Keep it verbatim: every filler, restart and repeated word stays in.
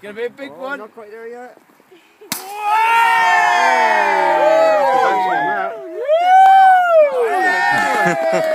going to be a big oh, one. Not quite there yet. Whoa!